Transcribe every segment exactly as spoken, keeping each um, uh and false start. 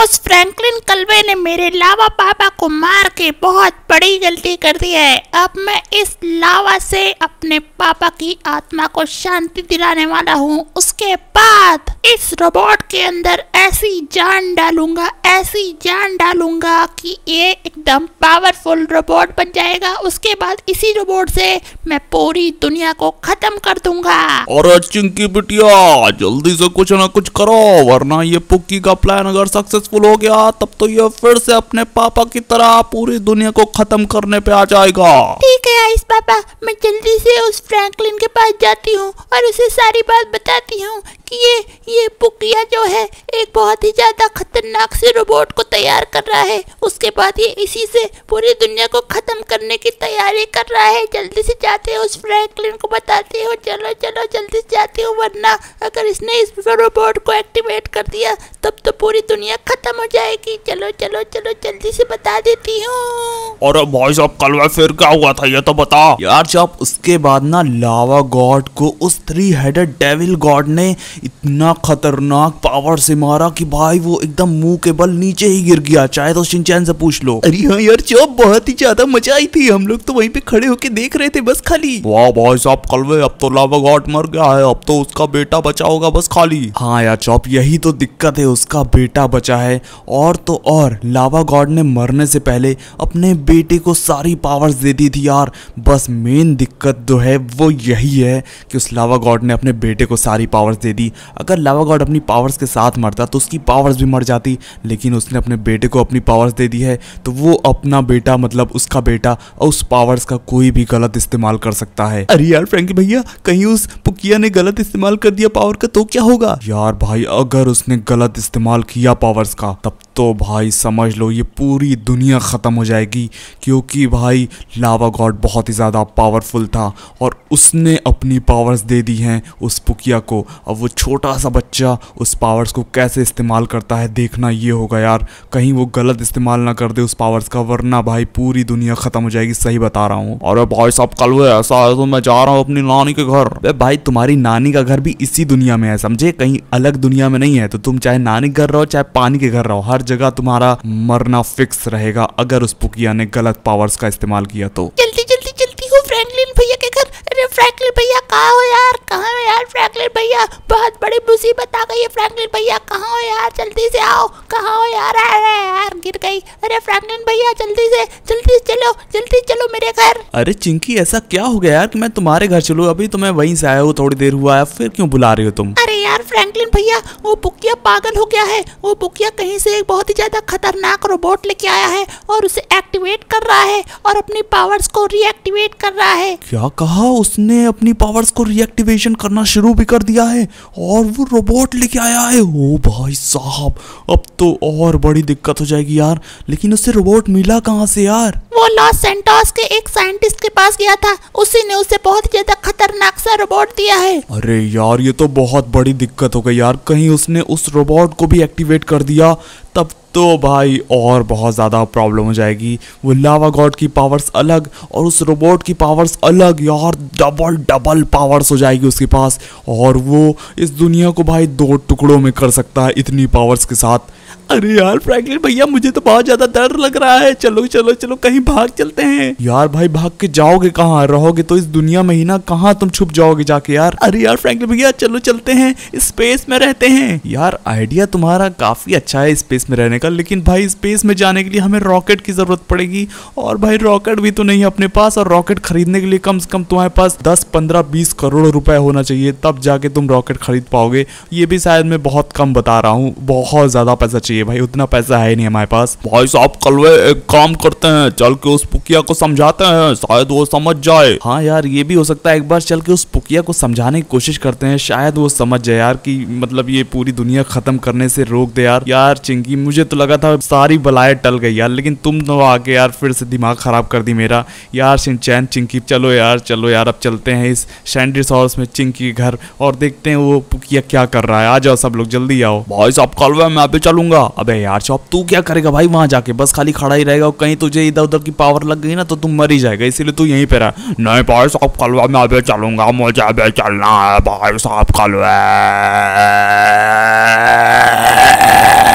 उस फ्रैंकलिन कलवे ने मेरे लावा पापा को मार के बहुत बड़ी गलती कर दी है। अब मैं इस लावा से अपने पापा की आत्मा को शांति दिलाने वाला हूँ। उसके बाद इस रोबोट के अंदर ऐसी जान डालूंगा, ऐसी जान डालूंगा कि ये एकदम पावरफुल रोबोट बन जाएगा। उसके बाद इसी रोबोट से मैं पूरी दुनिया को खत्म कर दूंगा। और चिंकी बिटिया जल्दी से कुछ ना कुछ करो, वरना ये पुक्की का प्लान अगर सक्सेसफुल हो गया तब तो ये फिर से अपने पापा की तरह पूरी दुनिया को खत्म करने पे आ जाएगा। ठीक है आइस पापा, मैं जल्दी से उस फ्रैंकलिन के पास जाती हूँ और उसे सारी बात बताती हूँ कि ये ये पुकिया जो है एक बहुत ही ज्यादा खतरनाक से रोबोट को तैयार कर रहा है। उसके बाद ये इसी से पूरी दुनिया को खत्म करने की तैयारी कर रहा है। जल्दी से जाते हैं उस फ्रैंकलिन को बताते हो। चलो चलो जल्दी से जाती हूँ, वरना अगर इसने इस रोबोट को एक्टिवेट कर दिया तब तो पूरी दुनिया खत्म हो जाएगी। चलो चलो चलो जल्दी से बता देती हूँ। अरे भाई साहब कलवा फिर क्या हुआ था ये तो बता यार। जब उसके बाद ना लावा गॉड को उस थ्री हेडेड डेविल गॉड ने इतना खतरनाक पावर से मारा कि भाई वो एकदम मुंह के बल नीचे ही गिर गया। चाहे तो शिनचैन से पूछ लो। अरे हाँ यार चौप, बहुत ही ज्यादा मजा आई थी। हम लोग तो वहीं पे खड़े होके देख रहे थे बस खाली। वाह भाई साहब कलवे, अब तो लावा गॉड मर गया है, अब तो उसका बेटा बचा होगा बस खाली। हाँ यार चौप, यही तो दिक्कत है, उसका बेटा बचा है। और तो और लावा गॉड ने मरने से पहले अपने बेटे को सारी पावर्स दे दी थी यार। बस मेन दिक्कत जो है वो यही है कि उस लावा गॉड ने अपने बेटे को सारी पावर्स दे दी। अगर लावा गॉड अपनी पावर्स के साथ मरता तो उसकी पावर्स भी मर जाती, लेकिन उसने अपने बेटे को अपनी पावर्स दे दी है तो वो अपना बेटा मतलब उसका बेटा उस पावर्स का कोई भी गलत इस्तेमाल कर सकता है। अरे यार फ्रैंकी भैया, कहीं उस पुकिया ने गलत इस्तेमाल कर दिया पावर का तो क्या होगा? यार भाई अगर उसने गलत इस्तेमाल किया पावर्स का तब तो भाई समझ लो ये पूरी दुनिया खत्म हो जाएगी, क्योंकि भाई लावा गॉड बहुत ही ज़्यादा पावरफुल था और उसने अपनी पावर्स दे दी हैं उस पुकिया को। अब वो छोटा सा बच्चा उस पावर्स को कैसे इस्तेमाल करता है देखना ये होगा यार, कहीं वो गलत इस्तेमाल ना कर दे उस पावर्स का, वरना भाई पूरी दुनिया खत्म हो जाएगी। सही बता रहा हूँ। अरे भाई साहब कलवे ऐसा है तो मैं जा रहा हूँ अपनी नानी के घर। भाई तुम्हारी नानी का घर भी इसी दुनिया में है समझे, कहीं अलग दुनिया में नहीं है। तो तुम चाहे नानी के घर रहो चाहे पानी के घर रहो, हर जगह तुम्हारा मरना फिक्स रहेगा अगर उस पुकिया ने गलत पावर्स का इस्तेमाल किया तो। जल्दी जल्दी जल्दी हो फ्रैंकलिन भैया के घर। अरे फ्रैंकलिन भैया कहाँ हो यार, कहाँ हो यार फ्रैंकलिन भैया, बहुत बड़ी मुसीबत आ गई है। फ्रैंकलिन भैया कहाँ हो यार, जल्दी से आओ। कहाँ हो यार? अरे यार गिर गई। अरे फ्रैंकलिन भैया जल्दी से जल्दी चलो, जल्दी चलो मेरे घर। अरे चिंकी ऐसा क्या हो गया यार कि मैं तुम्हारे घर चलूं? अभी तो मैं वहीं से आया हूँ, थोड़ी देर हुआ है, फिर क्यों बुला रही हो तुम? अरे यार फ्रैंकलिन भैया वो पुकिया पागल हो गया है। वो पुकिया कहीं से एक बहुत ही ज्यादा खतरनाक रोबोट लेके आया है और उसे एक्टिवेट कर रहा है और अपनी पावर्स को रीएक्टिवेट कर रहा है। क्या कहा? उसने अपनी पावर्स को रीएक्टिवेशन करना शुरू भी कर दिया है और वो रोबोट लेके आया है। ओ भाई साहब अब तो और बड़ी दिक्कत हो जाएगी यार। लेकिन उससे रोबोट मिला कहाँ से यार? वो लॉस सेंटोस के एक साइंटिस्ट के पास गया था, उसी ने उसे बहुत ही ज्यादा खतरनाक सा रोबोट दिया है। अरे यार ये तो बहुत बड़ी दिक्कत हो गई यार, कहीं उसने उस रोबोट को भी एक्टिवेट कर दिया तब तो भाई और बहुत ज़्यादा प्रॉब्लम हो जाएगी। वो लावा गॉड की पावर्स अलग और उस रोबोट की पावर्स अलग यार, डबल डबल पावर्स हो जाएगी उसके पास और वो इस दुनिया को भाई दो टुकड़ों में कर सकता है इतनी पावर्स के साथ। अरे यार फ्रैंकलिन भैया मुझे तो बहुत ज्यादा डर लग रहा है। चलो चलो चलो कहीं भाग चलते हैं। यार भाई भाग के जाओगे कहाँ? रहोगे तो इस दुनिया में ही ना, कहाँ तुम छुप जाओगे जाके यार? अरे यार फ्रैंकलिन भैया चलो चलते हैं, स्पेस में रहते हैं। यार आइडिया तुम्हारा काफी अच्छा है स्पेस में रहने का, लेकिन भाई स्पेस में जाने के लिए हमें रॉकेट की जरूरत पड़ेगी और भाई रॉकेट भी तो नहीं है अपने पास, और रॉकेट खरीदने के लिए कम से कम तुम्हारे पास दस पंद्रह बीस करोड़ रुपए होना चाहिए, तब जाके तुम रॉकेट खरीद पाओगे। ये भी शायद मैं बहुत कम बता रहा हूँ, बहुत ज्यादा पैसा चाहिए भाई, उतना पैसा है नहीं हमारे पास। भाई साहब कलवे एक काम करते हैं, चल के उस पुकिया को समझाते हैं, शायद वो समझ जाए। हाँ यार ये भी हो सकता है, एक बार चल के उस पुकिया को समझाने की कोशिश करते हैं, शायद वो समझ जाए यार कि मतलब ये पूरी दुनिया खत्म करने से रोक दे यार। यार चिंकी मुझे तो लगा था सारी बलाएं टल गई यार, लेकिन तुम तो आके यार फिर से दिमाग खराब कर दी मेरा यार। शिनचैन चिंकी चलो यार चलो यार, अब चलते हैं इस सैंडीसॉरस में चिंकी के घर और देखते हैं वो पुकिया क्या कर रहा है। आ जाओ सब लोग जल्दी आओ। भाई साहब कलवे मैं अभी चलूंगा। अबे यार चौप तू क्या करेगा भाई वहां जाके? बस खाली खड़ा ही रहेगा और कहीं तुझे इधर उधर की पावर लग गई ना तो तुम मर ही जाएगा, इसीलिए तू यहीं पे रहा। नहीं भाई साहब कलवे मैं अभी चलूंगा, मुझे अभी चलना है भाई साहब कलवे।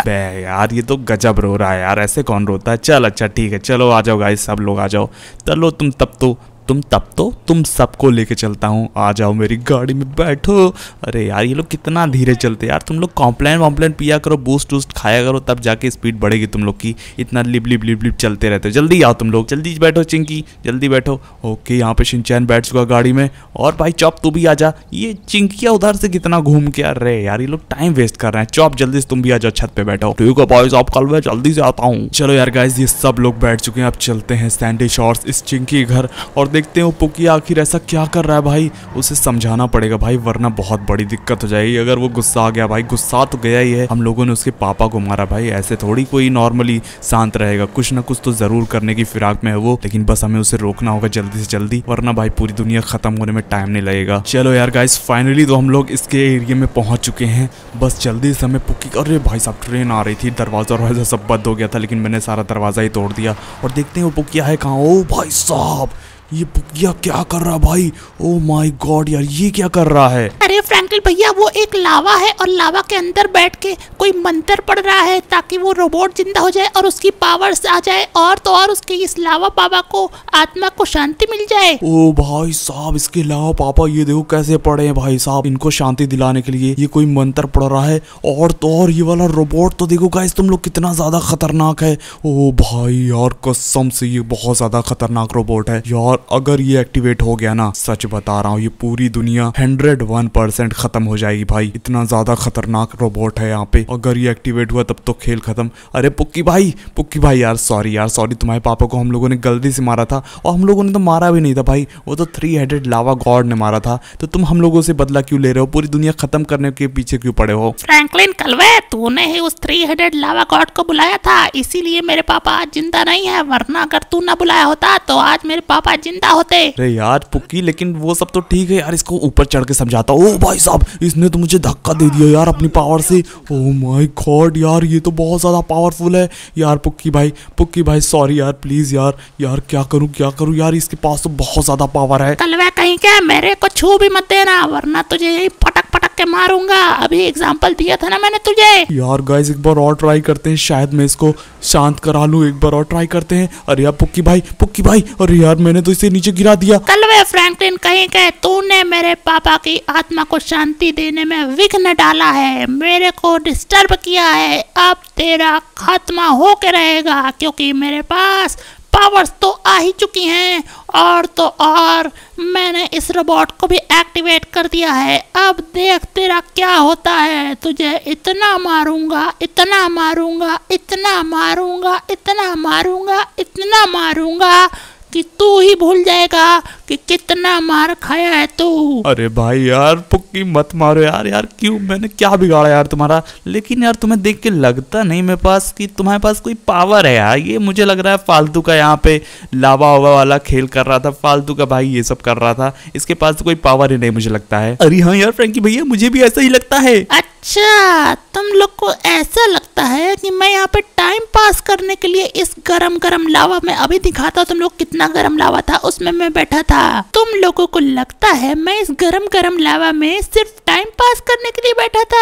अबे यार ये तो गजब रो रहा है यार, ऐसे कौन रोता है। चल अच्छा ठीक है, चलो आ जाओ गाइस, सब लोग आ जाओ। चलो तुम तब तो तुम तब तो तुम सबको लेके चलता हूँ, आ जाओ मेरी गाड़ी में बैठो। अरे यार ये लोग कितना धीरे चलते यार, तुम लोग कॉम्प्लेन वॉम्प्लेन पिया करो, बूस्ट वूस्ट खाया करो, तब जाके स्पीड बढ़ेगी तुम लोग की। इतना लिप लिप लिप लिप चलते रहते हो। जल्दी आओ तुम लोग, जल्दी बैठो चिंकी, जल्दी बैठो। ओके यहाँ पे शिनचैन बैठ चुका गाड़ी में, और भाई चॉप तू भी आ जा। ये चिंकिया उधर से कितना घूम के आ रहे यार, ये लोग टाइम वेस्ट कर रहे हैं। चॉप जल्दी से तुम भी आ जाओ, छत पे बैठो। ठीक है बॉयज, आप कल मैं जल्दी से आता हूँ। चलो यार गाइस ये सब लोग बैठ चुके हैं, अब चलते हैं सैंडी शॉर्स इस चिंकी के घर, और देखते हैं पुकिया आखिर ऐसा क्या कर रहा है। भाई उसे समझाना पड़ेगा भाई, वरना बहुत बड़ी दिक्कत हो जाएगी। अगर वो गुस्सा आ गया, भाई गुस्सा तो गया ही है, हम लोगों ने उसके पापा को मारा भाई, ऐसे थोड़ी कोई नॉर्मली शांत रहेगा, कुछ ना कुछ तो जरूर करने की फिराक में है वो। लेकिन बस हमें उसे रोकना होगा जल्दी से जल्दी, वरना भाई पूरी दुनिया खत्म होने में टाइम नहीं लगेगा। चलो यार गाइस फाइनली तो हम लोग इसके एरिया में पहुंच चुके हैं, बस जल्दी से हमें पुक्की। अरे भाई साहब ट्रेन आ रही थी, दरवाजा दरवाजा सब बंद हो गया था, लेकिन मैंने सारा दरवाजा ही तोड़ दिया। और देखते हैं वो पुकिया है कहाँ। ओ भाई साहब ये पुकिया क्या कर रहा है भाई, ओ माय गॉड यार ये क्या कर रहा है। अरे फ्रैंकलिन भैया वो एक लावा है, और लावा के अंदर बैठ के कोई मंत्र पढ़ रहा है ताकि वो रोबोट जिंदा हो जाए और उसकी पावर्स आ जाए, और तो और उसके इस लावा पापा को आत्मा को शांति मिल जाए। ओ भाई साहब इसके लावा पापा ये देखो कैसे पड़े हैं भाई साहब, इनको शांति दिलाने के लिए ये कोई मंत्र पढ़ रहा है। और तो और ये वाला रोबोट तो देखो गाइस तुम लोग कितना ज्यादा खतरनाक है। ओ भाई यार कसम से ये बहुत ज्यादा खतरनाक रोबोट है यार, अगर ये एक्टिवेट हो गया ना, सच बता रहा हूँ ये पूरी दुनिया हंड्रेड वन परसेंट खत्म हो जाएगी भाई, इतना ज्यादा खतरनाक रोबोट है यहाँ पे। अगर ये एक्टिवेट हुआ तब तो खेल खत्म। अरे पुक्की भाई, पुक्की भाई यार सॉरी यार सॉरी, तुम्हारे पापा को हम लोगों ने गलती से मारा था, और हम लोगों ने तो मारा भी नहीं था भाई, वो तो थ्री हेडेड लावा गॉड ने मारा था, तो तुम हम लोगों से बदला क्यों ले रहे हो, पूरी दुनिया खत्म करने के पीछे क्यों पड़े हो। फ्रैंकलिन कलवे तूने ही उस थ्री हेडेड लावा गॉड को बुलाया था, इसीलिए मेरे पापा आज जिंदा नहीं है, वरना अगर तू ना बुलाया होता तो आज मेरे पापा जिंदा होते। अरे यार पुक्की लेकिन वो सब तो ठीक है यार, इसको ऊपर चढ़ के समझाता। ओ भाई साहब इसने तो मुझे धक्का दे दिया यार अपनी पावर से। ओ माय गॉड यार ये तो बहुत ज्यादा पावरफुल है यार। पुक्की भाई पुक्की भाई सॉरी यार प्लीज यार, यार क्या करूं क्या करूं यार, इसके पास तो बहुत ज्यादा पावर है। कलवे कहीं क्या, मेरे को छू भी मत देना, वरना तुझे यही पटक पटक के मारूंगा। अभी एग्जाम्पल दिया था ना मैंने तुझे। यार गाइस एक बार और ट्राई करते हैं, शायद मैं इसको शांत करा लूं, एक बार और ट्राई करते हैं। अरे यार पुक्की भाई पुक्की भाई, अरे यार मैंने तो इसे नीचे गिरा दिया। कलवे फ्रैंकलिन कहीं के, तूने मेरे पापा की आत्मा को शांति देने में विघ्न डाला है, मेरे को डिस्टर्ब किया है, अब तेरा खात्मा होके रहेगा, क्योंकि मेरे पास पावर्स तो आ ही चुकी हैं, और तो और मैंने इस रोबोट को भी एक्टिवेट कर दिया है। अब देख तेरा क्या होता है, तुझे इतना मारूंगा इतना मारूंगा इतना मारूंगा इतना मारूंगा इतना मारूंगा कि तू ही भूल जाएगा कि कितना मार खाया है तू। अरे भाई यार पुक्की मत मारो यार, यार क्यों, मैंने क्या बिगाड़ा यार तुम्हारा। लेकिन यार तुम्हें देख के लगता नहीं मेरे पास कि तुम्हारे पास कोई पावर है यार, ये मुझे लग रहा है फालतू का यहाँ पे लावा वावा वाला खेल कर रहा था, फालतू का भाई ये सब कर रहा था, इसके पास तो कोई पावर ही नहीं मुझे लगता है। अरे हाँ यार फ्रैंकी भैया मुझे भी ऐसा ही लगता है। अच्छा तुम लोग को ऐसा लगता है कि मैं यहाँ पे टाइम पास करने के लिए इस गरम गरम लावा में, अभी दिखाता तुम लोग कितना गरम लावा था, उसमें मैं बैठा था। तुम लोगों को लगता है मैं इस गरम गरम लावा में सिर्फ टाइम पास करने के लिए बैठा था।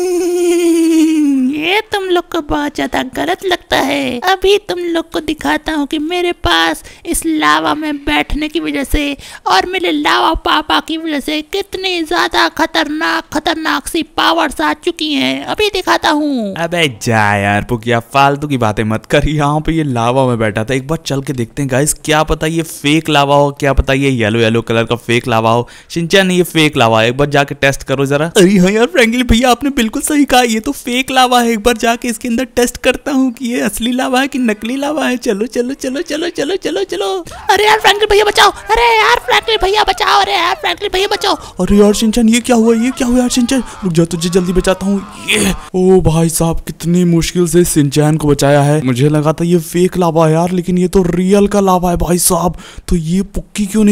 ये तुम लोग को बहुत ज्यादा गलत लगता है। अभी तुम लोग को दिखाता हूँ कि मेरे पास इस लावा में बैठने की वजह से और मेरे लावा पापा की वजह से कितनी ज्यादा खतरनाक खतरनाक सी पावर्स आ चुकी हैं। अभी दिखाता हूँ। अबे जा यार पुकिया फालतू की बातें मत कर, यहाँ पे ये लावा में बैठा था, एक बार चल के देखते हैं गाइस, क्या पता ये फेक लावा हो, क्या पता ये येलो येलो कलर का फेक लावा हो। शिनचैन ये फेक लावा है, एक बार जाके टेस्ट करो जरा। अरे हाँ यार फ्रैंकलिन भैया आपने बिल्कुल सही कहा, ये तो फेक लावा है, एक बार जाके इसके अंदर टेस्ट करता हूँ कि ये असली लावा है कि नकली लावा है। चलो चलो चलो चलो चलो चलो चलो। अरे यार फ्रैंकलिन भैया बचाओ, अरे यार फ्रैंकलिन भैया बचाओ, अरे यार फ्रैंकलिन भैया बचाओ। अरे यार शिनचैन ये क्या हुआ, ये क्या हुआ यार शिनचैन, रुक जा तुझे जल्दी बचाता हूँ। ये ओ भाई साहब कितनी मुश्किल से शिनचैन को बचाया है, मुझे लगा था ये फेक लावा है यार, लेकिन ये तो रियल का लावा है भाई साहब। तो ये पुक्की क्यों नहीं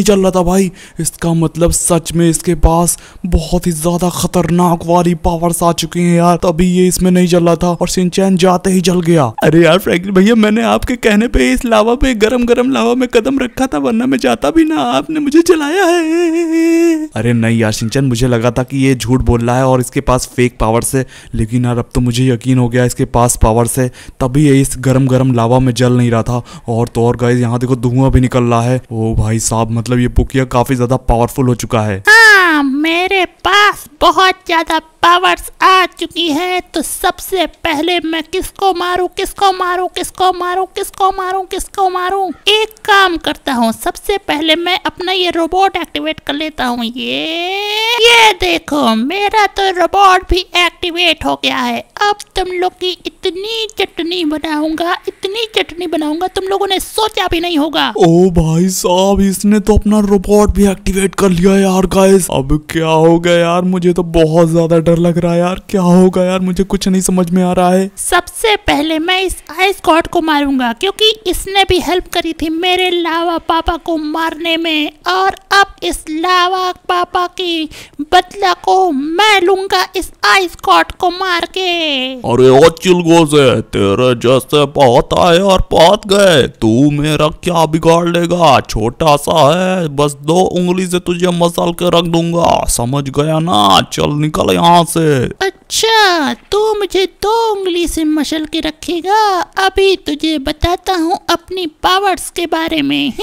नहीं चल रहा था भाई। इसका मतलब सच में इसके पास बहुत ही ज्यादा खतरनाक वाली पावर्स आ चुकी हैं यार, तभी ये इसमें नहीं चल रहा था और शिनचैन जाते ही जल गया। अरे यार फ्रैंकलिन भैया, मैंने आपके कहने पे इस लावा पे गरम गरम लावा में कदम रखा था, वरना मैं जाता भी ना, आपने मुझे जलाया है। अरे नहीं यार शिनचैन, मुझे लगा था कि ये झूठ बोल रहा है और इसके पास फेक पावर्स है, लेकिन यार अब तो मुझे यकीन हो गया इसके पास पावर्स है, तभी ये इस गरम गरम लावा में जल नहीं रहा था। और तो और गाइस, यहाँ देखो धुआं भी निकल रहा है। ओ भाई साहब, मतलब ये पुकिया काफी ज्यादा पावरफुल हो चुका है। हाँ, मेरे पास बहुत ज्यादा पावर्स आ चुकी है, तो सबसे पहले मैं किसको मारूं किसको मारूं किसको मारूं किसको मारूं किसको मारूं एक काम करता हूँ, सबसे पहले मैं अपना ये रोबोट एक्टिवेट कर लेता हूँ। ये ये देखो, मेरा तो रोबोट भी एक्टिवेट हो गया है। अब तुम लोग की इतनी चटनी बनाऊंगा, इतनी चटनी बनाऊंगा, तुम लोगों ने सोचा भी नहीं होगा। ओ भाई साहब, इसने तो अपना रोबोट भी एक्टिवेट कर लिया यार गाइस। अब क्या होगा यार, मुझे तो बहुत ज्यादा डर लग रहा है यार। क्या होगा यार, मुझे कुछ नहीं समझ में आ रहा है। सबसे पहले मैं इस आइस गॉड को मारूंगा, क्योंकि इसने भी हेल्प करी थी मेरे लावा पापा को मारने में, और अब इस लावा पापा की बदला को मैं लूंगा इस आइस गॉड को मार के। अरे ओ चिलगोज़े, तेरे जैसे बहुत आए और बहुत गए, तू मेरा क्या बिगाड़ लेगा? छोटा सा है, बस दो उंगली से तुझे मसल के रख दूंगा, समझ गया ना? चल निकल यहाँ से। अच्छा, तू मुझे दो उंगली से मसल के रखेगा? अभी तुझे बताता हूँ अपनी पावर्स के बारे में।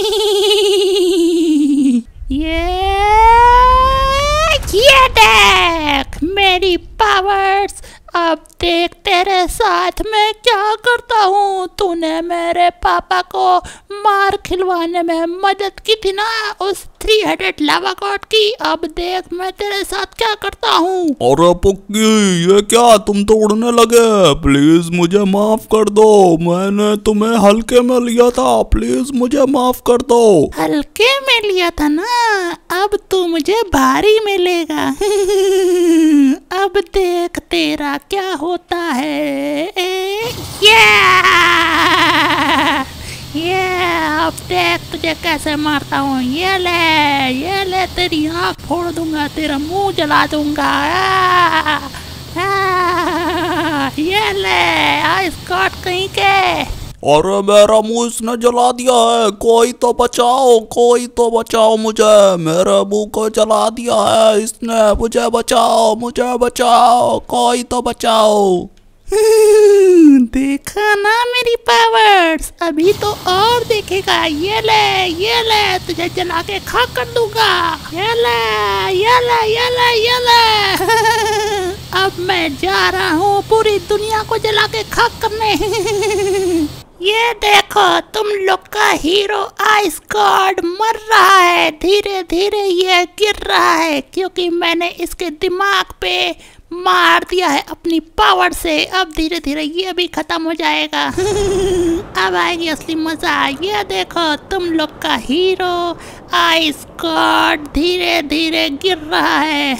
ये ये देख मेरी पावर्स, अब देख तेरे साथ मैं क्या करता हूँ। तूने मेरे पापा को मार खिलवाने में मदद की थी ना उस थ्री हेडेड लावा गॉड की, अब देख मैं तेरे साथ क्या करता हूँ। अरे पुक्की, ये क्या, तुम तो उड़ने लगे? प्लीज मुझे माफ कर दो, मैंने तुम्हें हल्के में लिया था, प्लीज मुझे माफ कर दो। हल्के में लिया था ना, अब तू मुझे भारी में लेगा। अब देख तेरा क्या होता है। ये ये अब देख तुझे कैसे मारता हूँ। ये ले ये ले, तेरी आँख फोड़ दूंगा, तेरा मुंह जला दूंगा। आ, आ, ये ले आइस गॉड कहीं के। अरे मेरा मुंह इसने जला दिया है, कोई तो बचाओ, कोई तो बचाओ मुझे, मेरे मुंह को जला दिया है इसने, मुझे बचाओ, मुझे बचाओ, कोई तो बचाओ। देखा ना मेरी पावर्स, अभी तो और देखेगा। ये ले ये ले, तुझे जला के खाक कर दूंगा। ये ले ये ले ये ले ये ले। अब मैं जा रहा हूँ पूरी दुनिया को जला के खाक करने। ये देखो, तुम लोग का हीरो आइस गॉड मर रहा है, धीरे धीरे ये गिर रहा है, क्योंकि मैंने इसके दिमाग पे मार दिया है अपनी पावर से। अब धीरे धीरे ये भी खत्म हो जाएगा। अब आएगी असली मजा। ये देखो, तुम लोग का हीरो आइस गॉड धीरे धीरे गिर रहा है।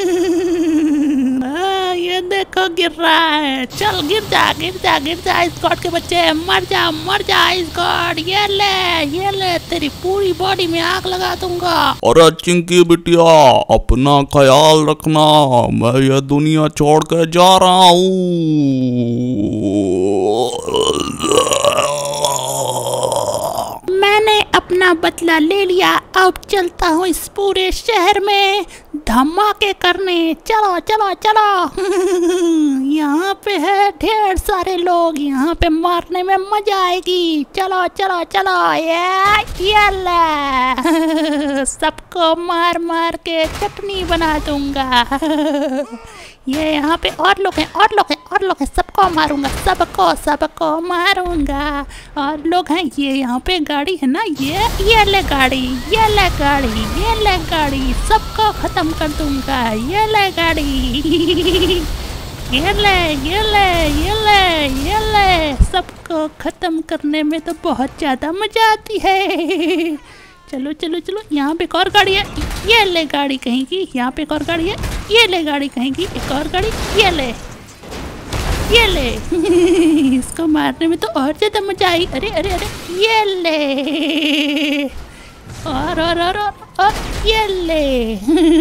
आ, ये देखो गिर रहा है। चल गिर जा गिर जा गिर जा आइस गॉड के बच्चे, मर जा मर जा आइस गॉड। ये ले ये ले, तेरी पूरी बॉडी में आग लगा दूंगा। अरे चिंकी बिटिया, अपना ख्याल रखना, मैं ये दुनिया छोड़ के जा रहा हूँ। मैंने अपना बदला ले लिया, अब चलता हूँ इस पूरे शहर में धमाके करने। चलो चलो चलो। यहाँ पे है ढेर सारे लोग, यहाँ पे मारने में मजा आएगी। चलो चलो चलो। ये ये ले, सबको मार मार के चटनी बना दूंगा। ये यहाँ पे और लोग हैं और लोग हैं और लोग हैं, सबको मारूंगा, सबको सबको मारूंगा। और लोग हैं, ये यहाँ पे गाड़ी है ना, ये ये ले गाड़ी ये ले गाड़ी ये ले गाड़ी, सबको खत्म कर दूंगा। ये ले गाड़ी। ये ले ये ले ये ले ये ले, सबको खत्म करने में तो बहुत ज्यादा मजा आती है। चलो चलो चलो, यहाँ पे एक और गाड़ी है, ये ले गाड़ी कहेंगी। यहाँ पे एक और गाड़ी है, ये ले गाड़ी कहेंगी। एक और गाड़ी, ये ले ये ले। इसको मारने में तो और ज्यादा मजा आई। अरे अरे अरे, ये ले और और और और, और ये ले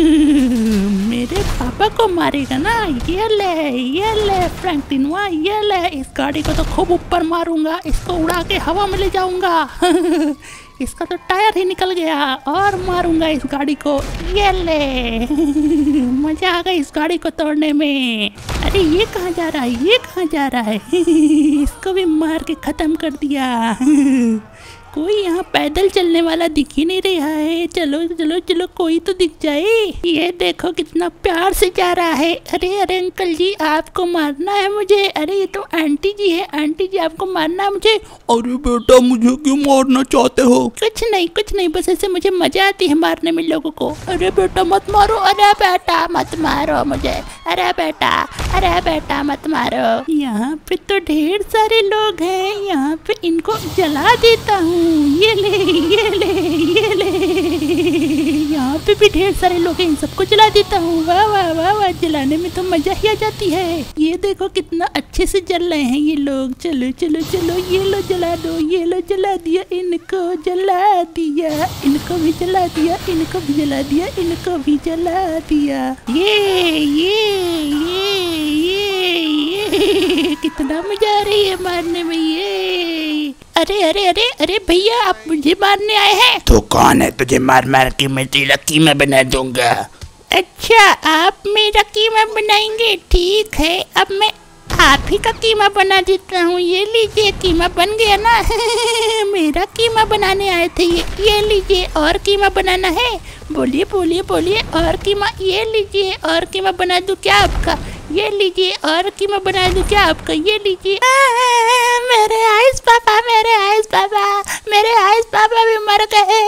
मेरे पापा को मारेगा ना, ये ले ये ले फ्रैंकलिन, वाह ये ले, इस गाड़ी को तो खूब ऊपर मारूंगा, इसको उड़ा के हवा में ले जाऊंगा इसका तो टायर ही निकल गया, और मारूंगा इस गाड़ी को, ये ले मजा आ गया इस गाड़ी को तोड़ने में। अरे ये कहाँ जा रहा है, ये कहाँ जा रहा है इसको भी मार के खत्म कर दिया कोई यहाँ पैदल चलने वाला दिख ही नहीं रहा है, चलो चलो चलो कोई तो दिख जाए। ये देखो कितना प्यार से जा रहा है। अरे अरे अंकल जी आपको मारना है मुझे, अरे ये तो आंटी जी है, आंटी जी आपको मारना है मुझे। अरे बेटा मुझे क्यों मारना चाहते हो? कुछ नहीं कुछ नहीं, बस ऐसे मुझे मजा आती है मारने में लोगों को। अरे बेटा मत मारो, अरे बेटा मत मारो मुझे, अरे बेटा अरे बेटा मत मारो। यहाँ पे तो ढेर सारे लोग हैं, यहाँ पे इनको जला देता हूँ, ये ले ये ले ये ले। यहाँ पे भी ढेर सारे लोग हैं, इन सबको जला देता हूँ। वाह वाह वाह वाह, जलाने में तो मजा ही आ जाती है। ये देखो कितना अच्छे से जल रहे हैं ये लोग। चलो चलो चलो ये लो जला दो, ये लो जला दिया, इनको जला दिया, इनको भी जला दिया, इनको भी जला दिया, इनको भी जला दिया। ये ये ये ये ये कितना मजा आ रही है मारने में। ये अरे अरे अरे अरे भैया आप मुझे मारने आए हैं? तो कौन है तुझे मार मार के मैं तेरा कीमा बना दूंगा। अच्छा आप मेरा कीमा बनाएंगे, ठीक है अब मैं आप ही का कीमा बना देता हूँ। ये लीजिए कीमा बन गया ना मेरा कीमा बनाने आए थे ये ये लीजिए। और कीमा बनाना है? बोलिए बोलिए बोलिए। और कीमा, ये लीजिए और कीमा बना दूँ क्या आपका? ये लीजिए और कीमा बना दूँ क्या आपका? ये लीजिए। मेरे आइस पापा, मेरे आइस पापा, मेरे आइस पापा भी मर गए।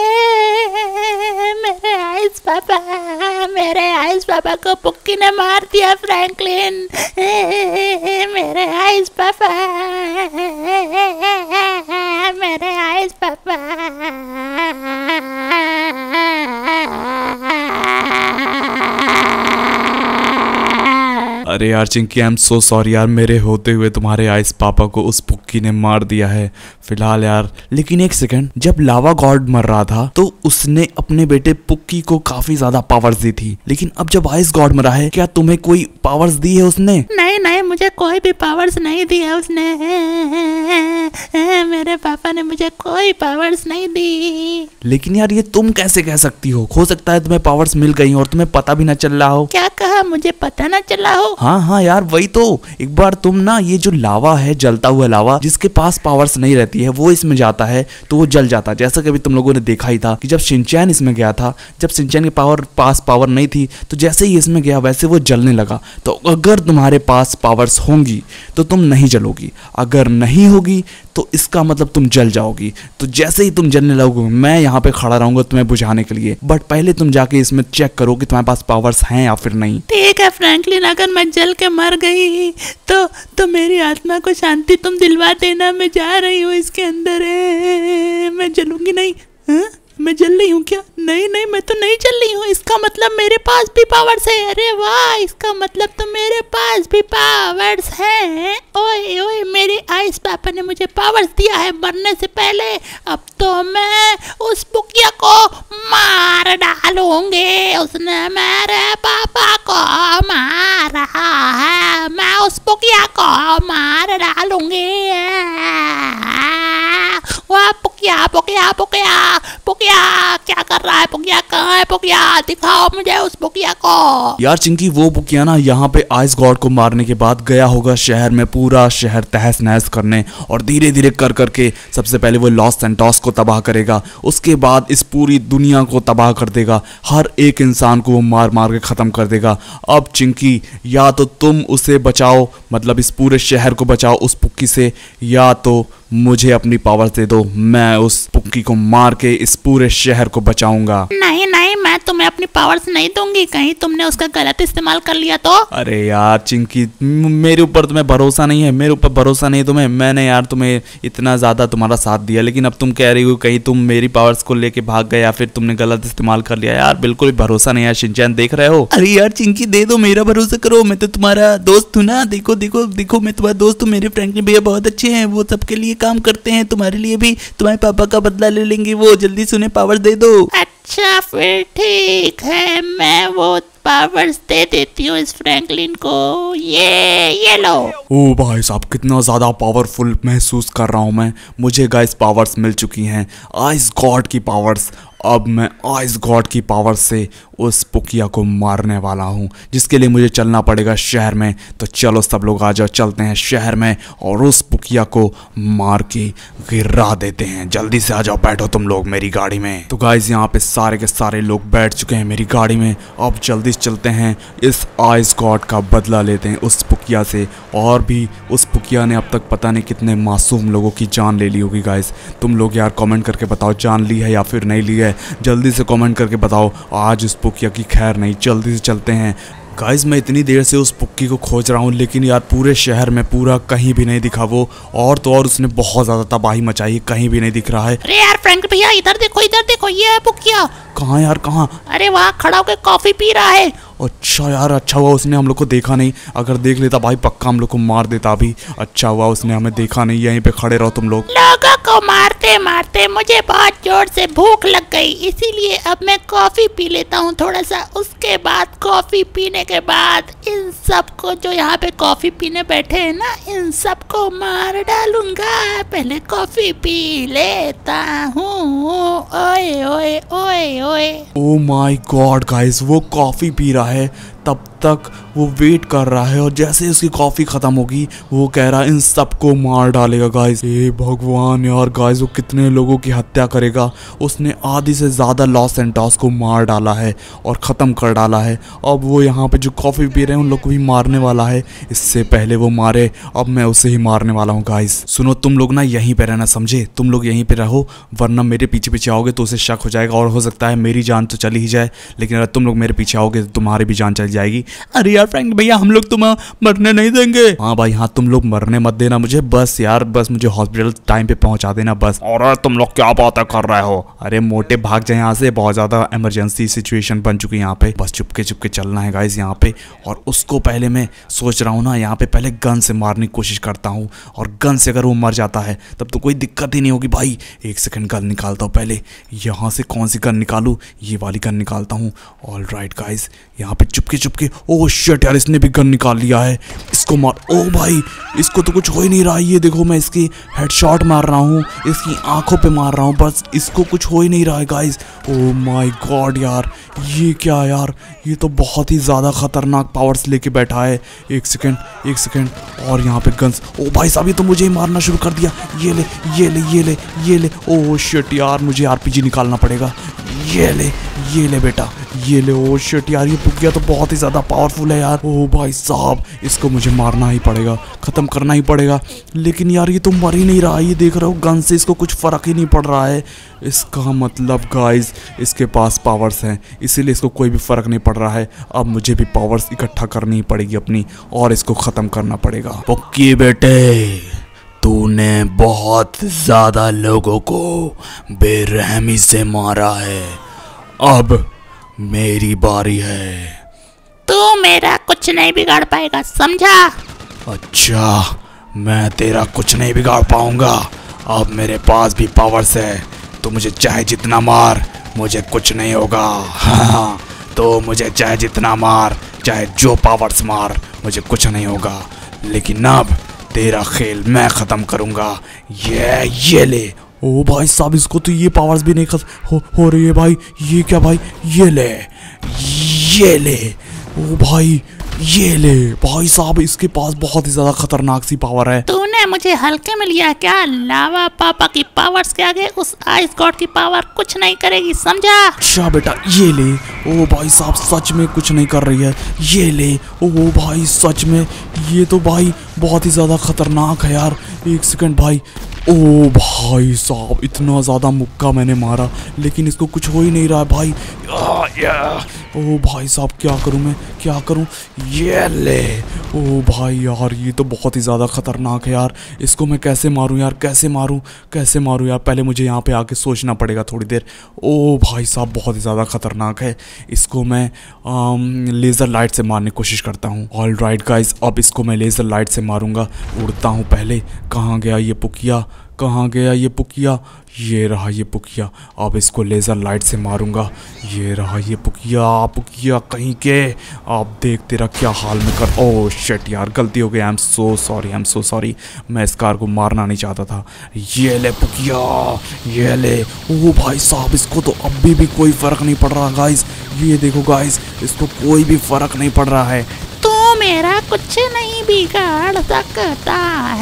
मेरे आइस पापा, मेरे आइस पापा को पुक्की ने मार दिया फ्रैंकलिन। मेरे आइस पापा, मेरे आइस पापा। अरे यार Chinki I am so sorry यार, मेरे होते हुए तुम्हारे आइस पापा को उस पुक्की ने मार दिया है फिलहाल यार। लेकिन एक सेकंड, जब लावा गॉड मर रहा था तो उसने अपने बेटे पुक्की को काफी ज्यादा पावर्स दी थी, लेकिन अब जब आइस गॉड मरा है क्या तुम्हें कोई पावर्स दी है उसने? नहीं नहीं मुझे कोई भी पावर्स नहीं दिया उसने। मेरे पापा ने मुझे कोई पावर्स नहीं दी। लेकिन यार ये तुम कैसे कह सकती हो? हो सकता है तुम्हें पावर्स मिल गई और तुम्हें पता भी ना चल रहा हो। क्या कहा? मुझे पता ना चला हो? हाँ हाँ यार वही तो। एक बार तुम ना, ये जो लावा है, जलता हुआ लावा, जिसके पास पावर्स नहीं रहती है वो इसमें जाता है तो वो जल जाता है। जैसा कि अभी तुम लोगों ने देखा ही था कि जब शिनचैन इसमें गया था, जब शिनचैन के पावर पास पावर नहीं थी तो जैसे ही इसमें गया वैसे वो जलने लगा। तो अगर तुम्हारे पास पावर्स होंगी तो तुम नहीं जलोगी, अगर नहीं होगी तो इसका मतलब तुम जल जाओगी। तो जैसे ही तुम जलने लगोगे मैं यहाँ पे खड़ा रहूंगा तुम्हें बुझाने के लिए, बट पहले तुम जाके इसमें चेक करो कि तुम्हारे पास पावर्स हैं या फिर नहीं। ठीक है फ्रैंकलिन, अगर मैं जल के मर गई तो तो मेरी आत्मा को शांति तुम दिलवा देना। मैं जा रही हूँ इसके अंदर है, मैं जलूंगी नहीं। हा? मैं जल रही हूँ क्या? नहीं नहीं मैं तो नहीं जल रही हूँ। इसका मतलब मेरे पास भी पावर्स है। अरे वाह, इसका मतलब तो मेरे पास भी पावर्स हैं। ओए ओए, मेरे आइस पापा ने मुझे पावर्स दिया है मरने से पहले। अब तो मैं उस पुकिया को मार डालूंगी। उसने मेरे पापा को मारा है, मैं उस पुकिया को मार डालूंगी। वाह पुकिया पुकिया पुकिया पुकिया, क्या कर रहा है पुकिया? कहाँ है पुकिया? दिखाओ मुझे उस पुकिया को। यार चिंकी वो पुकिया ना यहाँ पे आइस गॉड को मारने के बाद गया होगा शहर में, पूरा शहर तहस नहस करने, और धीरे धीरे कर करके सबसे पहले वो लॉस सैंटोस को तबाह करेगा, उसके बाद इस पूरी दुनिया को तबाह कर देगा, हर एक इंसान को वो मार मार के खत्म कर देगा। अब चिंकी या तो तुम उसे बचाओ, मतलब इस पूरे शहर को बचाओ उस पुक्की से, या तो मुझे अपनी पावर्स दे दो, मैं उस पुक्की को मार के इस पूरे शहर को बचाऊंगा। नहीं नहीं मैं तुम्हें अपनी पावर्स नहीं दूंगी, कहीं तुमने उसका गलत इस्तेमाल कर लिया तो। अरे यार चिंकी, म- मेरे ऊपर तुम्हें भरोसा नहीं है, मेरे ऊपर भरोसा नहीं है तुम्हें। मैंने यार तुम्हें इतना ज़्यादा तुम्हारा साथ दिया, लेकिन अब तुम कह रही हो कहीं तुम मेरी पावर्स को लेके भाग गए या फिर तुमने गलत इस्तेमाल कर लिया। यार बिल्कुल भी भरोसा नहीं है शिनचैन, देख रहे हो। अरे यार चिंकी दे दो, मेरा भरोसा करो, मैं तो तुम्हारा दोस्त हूँ ना। देखो देखो देखो, मैं तुम्हारा दोस्त हूँ। मेरे फ्रैंकलिन भैया बहुत अच्छे हैं, वो सबके लिए काम करते हैं, तुम्हारे लिए भी। तुम्हारे पापा का बदला ले लेंगे वो, जल्दी से उन्हें पावर्स दे दो। अच्छा फिर ठीक है, मैं वो पावर्स दे देती हूँ इस फ्रैंकलिन को। ये ये लो। ओ भाई साहब, कितना ज़्यादा पावरफुल महसूस कर रहा हूँ मैं। मुझे गाइस पावर्स मिल चुकी हैं, आइस गॉड की पावर्स। अब मैं आइस गॉड की पावर से उस पुकिया को मारने वाला हूँ, जिसके लिए मुझे चलना पड़ेगा शहर में। तो चलो सब लोग आ जाओ, चलते हैं शहर में और उस पुकिया को मार के गिरा देते हैं। जल्दी से आ जाओ, बैठो तुम लोग मेरी गाड़ी में। तो गाइस यहाँ पे सारे के सारे लोग बैठ चुके हैं मेरी गाड़ी में। अब जल्दी से चलते हैं, इस आइस गॉड का बदला लेते हैं उस पुकिया से। और भी उस पुकिया ने अब तक पता नहीं कितने मासूम लोगों की जान ले ली होगी। गाइस तुम लोग यार कमेंट करके बताओ, जान ली है या फिर नहीं ली है। जल्दी से कमेंट करके बताओ। आज उस पुकिया की खैर नहीं, जल्दी से चलते हैं। गाइस मैं इतनी देर से उस पुक्की को खोज रहा हूँ, लेकिन यार पूरे शहर में पूरा कहीं भी नहीं दिखा वो। और तो और उसने बहुत ज़्यादा तबाही मचाई, कहीं भी नहीं दिख रहा है। अरे यार फ्रैंक भैया, इधर देखो इधर देखो, ये है पुकिया। कहाँ यार कहाँ? अरे वहाँ खड़ा होकर कॉफी पी रहा है। अच्छा यार, अच्छा हुआ उसने हम लोग को देखा नहीं। अगर देख लेता भाई पक्का हम लोग को मार देता अभी। अच्छा हुआ उसने हमें देखा नहीं। यहीं पे खड़े रहो तुम लोग। लोगों को मारते मारते मुझे बहुत जोर से भूख लग गई, इसीलिए अब मैं कॉफी पी लेता हूँ थोड़ा सा। उसके बाद कॉफी पीने के बाद इन सबको जो यहाँ पे कॉफी पीने बैठे हैं ना, इन सबको मार डालूंगा। पहले कॉफी पी लेता हूँ। ओए ओए ओए ओए। ओ माय गॉड गाइस, वो कॉफ़ी पी रहा है, तब तक वो वेट कर रहा है और जैसे उसकी कॉफ़ी ख़त्म होगी वो कह रहा है इन सबको मार डालेगा। गाइस हे भगवान यार, गाइस वो कितने लोगों की हत्या करेगा। उसने आधी से ज़्यादा लॉस सेंटोस को मार डाला है और ख़त्म कर डाला है। अब वो यहाँ पे जो कॉफ़ी पी रहे हैं उन लोग को भी मारने वाला है। इससे पहले वो मारे, अब मैं उसे ही मारने वाला हूँ। गाइस सुनो, तुम लोग ना यहीं पे रहना, समझे? तुम लोग यहीं पे रहो, वरना मेरे पीछे पीछे आओगे तो उसे शक हो जाएगा और हो सकता है मेरी जान तो चली ही जाए। लेकिन अगर तुम लोग मेरे पीछे आओगे तो तुम्हारी भी जान चली जाएगी। अरे यार फ्रैंक भैया, हम लोग तुम्हें मरने नहीं देंगे। हाँ भाई हाँ, तुम लोग मरने मत देना मुझे, बस यार बस मुझे हॉस्पिटल टाइम पे पहुंचा देना बस। और तुम लोग क्या बातें कर रहे हो? अरे मोटे भाग जाए यहाँ से, बहुत ज़्यादा इमरजेंसी सिचुएशन बन चुकी है यहाँ पे। बस चुपके चुपके चलना है गाइस यहाँ पे। और उसको पहले मैं सोच रहा हूँ ना, यहाँ पे पहले गन से मारने की कोशिश करता हूँ, और गन से अगर वो मर जाता है तब तो कोई दिक्कत ही नहीं होगी भाई। एक सेकंड, गन निकालता हूँ पहले। यहाँ से कौन सी गन निकालूँ? ये वाली गन निकालता हूँ। ऑल राइट गाइस, यहाँ पे चुपके चुपके। ओह शिट यार, इसने भी गन निकाल लिया है। इसको मार। ओ भाई, इसको तो कुछ हो ही नहीं रहा है। ये देखो मैं इसकी हेडशॉट मार रहा हूँ, इसकी आंखों पे मार रहा हूँ, बस इसको कुछ हो ही नहीं रहा है गाइस। ओ माय गॉड यार, ये क्या यार, ये तो बहुत ही ज़्यादा खतरनाक पावर्स लेके बैठा है। एक सेकंड एक सेकंड, और यहाँ पे गन्स। ओ भाई साहब, ये तो मुझे ही मारना शुरू कर दिया। ये ले ये ले ये ले ये ले। ओ शिट यार, मुझे आरपीजी निकालना पड़ेगा। ये ले ये ले बेटा, ये ले। ओ शिट यार, ये पुकिया तो बहुत ही ज़्यादा पावरफुल है यार। ओ भाई साहब, इसको मुझे मारना ही पड़ेगा, ख़त्म करना ही पड़ेगा। लेकिन यार ये तो मर ही नहीं रहा, ये देख रहे हो, गन से इसको कुछ फ़र्क ही नहीं पड़ रहा है। इसका मतलब गाइस इसके पास पावर्स हैं, इसीलिए इसको कोई भी फ़र्क नहीं पड़ रहा है। अब मुझे भी पावर्स इकट्ठा करनी ही पड़ेगी अपनी, और इसको ख़त्म करना पड़ेगा। पुक्की बेटे, तूने बहुत ज़्यादा लोगों को बेरहमी से मारा है, अब मेरी बारी है। तू मेरा कुछ नहीं बिगाड़ पाएगा, समझा? अच्छा, मैं तेरा कुछ नहीं बिगाड़ पाऊंगा। अब मेरे पास भी पावर्स है, तो मुझे चाहे जितना मार, मुझे कुछ नहीं होगा। हाँ, तो मुझे चाहे जितना मार, चाहे जो पावर्स मार, मुझे कुछ नहीं होगा। लेकिन अब तेरा खेल मैं ख़त्म करूंगा। ये ये ले। ओ भाई साहब, इसको तो ये पावर्स भी नहीं खत्म हो, हो रही है भाई। ये क्या भाई? ये ले ये ले। ओ भाई, ये ले भाई साहब, इसके पास बहुत ही ज़्यादा खतरनाक सी पावर है। तूने मुझे हल्के में लिया क्या? लावा पापा की पावर्स के आगे उस आइस गॉड की पावर कुछ नहीं करेगी, समझा? अच्छा बेटा, ये ले। ओ भाई साहब, सच में कुछ नहीं कर रही है। ये ले। ओ भाई सच में, ये तो भाई बहुत ही ज़्यादा खतरनाक है यार। एक सेकंड भाई, ओ भाई साहब, इतना ज़्यादा मुक्का मैंने मारा लेकिन इसको कुछ हो ही नहीं रहा है भाई। आ, या, ओ भाई साहब क्या करूं मैं, क्या करूं? ये ले। ओ भाई यार ये तो बहुत ही ज़्यादा ख़तरनाक है यार। इसको मैं कैसे मारूं यार, कैसे मारूं, कैसे मारूं यार? पहले मुझे यहाँ पे आके सोचना पड़ेगा थोड़ी देर। ओ भाई साहब बहुत ही ज़्यादा ख़तरनाक है। इसको मैं आम, लेज़र लाइट से मारने की कोशिश करता हूँ। ऑल राइट गाइस, अब इसको मैं लेज़र लाइट से मारूंगा। उड़ता हूँ पहले। कहाँ गया ये पुकिया, कहाँ गया ये पुकिया? ये रहा ये पुकिया। अब इसको लेज़र लाइट से मारूंगा। ये रहा ये पुकिया, पुकिया कहीं के। आप देख तेरा क्या हाल में कर। ओह शिट यार, गलती हो गई। I am so sorry, I am so sorry. मैं इस कार को मारना नहीं चाहता था। ये ले पुकिया, ये ले। ओह भाई साहब, इसको तो अभी भी कोई फ़र्क नहीं पड़ रहा गाइस। ये देखो गाइस, इसको कोई भी फ़र्क नहीं पड़ रहा है। तो मेरा कुछ नहीं बिगाड़ सकता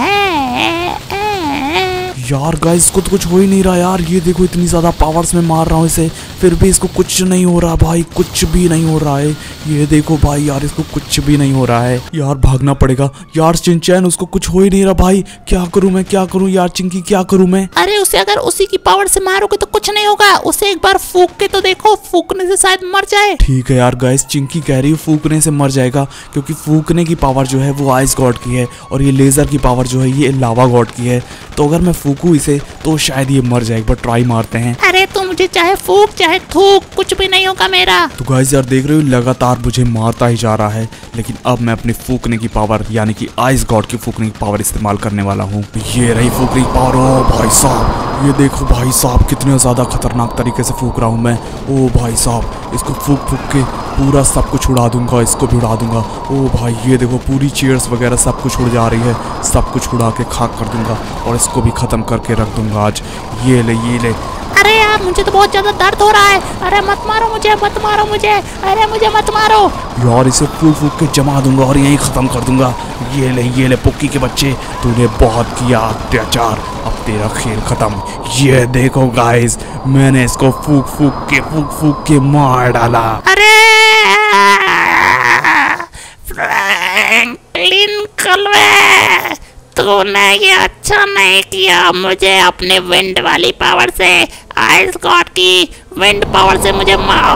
है। यार गाइस, इसको तो कुछ हो ही नहीं रहा यार। ये देखो इतनी ज़्यादा पावर्स में मार रहा हूँ इसे, फिर भी इसको कुछ नहीं हो रहा भाई, कुछ भी नहीं हो रहा है। ये देखो भाई यार, इसको कुछ भी नहीं हो रहा है यार। भागना पड़ेगा यार। चिंचैन, उसको कुछ हो ही नहीं रहा भाई। क्या करूँ मैं, क्या करूँ यार? चिंकी क्या करूँ मैं? अरे उसे अगर उसी की पावर से मारोगे तो कुछ नहीं होगा। उसे एक बार फूक के तो देखो, फूकने से शायद मर जाए। ठीक है यार गाइस, चिंकी कह रही है फूकने से मर जाएगा, क्योंकि फूकने की पावर जो है वो आइस गॉड की है और ये लेज़र की पावर जो है ये लावा गॉड की है। तो अगर मैं फूकूं इसे तो शायद ये मर जाए। एक बार ट्राई मारते हैं। अरे तू मुझे चाहे फूक चाहे थूक, कुछ भी नहीं होगा मेरा। तो गाइस यार देख रहे हो, लगातार मुझे मारता ही जा रहा है। लेकिन अब मैं अपनी फूकने की पावर यानी कि आइस गॉड की फूकने की पावर इस्तेमाल करने वाला हूँ। ये रही फूकने की पावर। ओ भाई साहब, ये देखो भाई साहब, कितने ज़्यादा खतरनाक तरीके से फूक रहा हूँ मैं। ओ भाई साहब, इसको फूक फूक के पूरा सब कुछ उड़ा दूंगा, इसको भी उड़ा दूंगा। ओ भाई ये देखो, पूरी चेयर्स वगैरह सब कुछ उड़ जा रही है। सब कुछ उड़ा के खाक कर दूंगा और इसको भी ख़त्म करके रख दूंगा आज। ये ले, ये ले। अरे यार मुझे तो बहुत ज्यादा दर्द हो रहा है। अरे मत मारो मुझे, मत मारो मुझे, अरे मुझे मत मारो यार। इसे फूक फूक के जमा दूंगा और यहीं ख़त्म कर दूंगा। ये ले, ये ले पुक्की के बच्चे, तूने बहुत किया अत्याचार, अब तेरा खेल ख़त्म। ये देखो गाइस, मैंने इसको फूक फूक के फूक फूक के मार डाला। अरे फ्रैंकलिन कलवे, तूने ये अच्छा नहीं किया। मुझे अपने विंड वाली पावर से, आइस गॉड की विंड पावर से मुझे मार।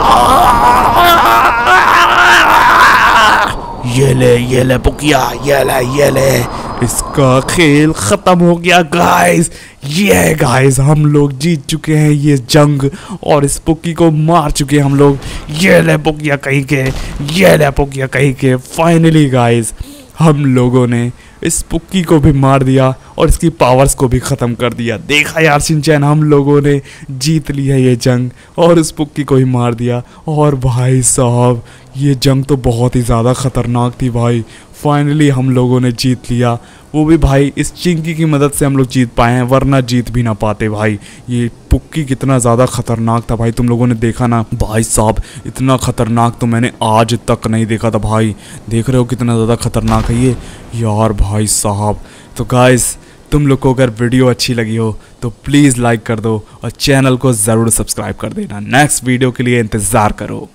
ये ले, ये ले पुकिया, ये ले, ये ले। इसका खेल खत्म हो गया गाइस। ये गाइस, हम लोग जीत चुके हैं ये जंग और इस पुक्की को मार चुके हैं हम लोग। ये ले पुकिया कहीं के, ये ले पुकिया कहीं के। फाइनली गाइस, हम लोगों ने इस पुक्की को भी मार दिया और इसकी पावर्स को भी ख़त्म कर दिया। देखा यार शिनचैन, हम लोगों ने जीत लिया ये जंग और इस पुक्की को ही मार दिया। और भाई साहब, ये जंग तो बहुत ही ज़्यादा ख़तरनाक थी भाई। फाइनली हम लोगों ने जीत लिया, वो भी भाई इस चिंकी की मदद से हम लोग जीत पाए हैं, वरना जीत भी ना पाते भाई। ये पुक्की कितना ज़्यादा ख़तरनाक था भाई, तुम लोगों ने देखा ना भाई साहब। इतना ख़तरनाक तो मैंने आज तक नहीं देखा था भाई। देख रहे हो कितना ज़्यादा ख़तरनाक है ये यार भाई साहब। तो गाइस, तुम लोग को अगर वीडियो अच्छी लगी हो तो प्लीज़ लाइक कर दो और चैनल को ज़रूर सब्सक्राइब कर देना। नेक्स्ट वीडियो के लिए इंतज़ार करो।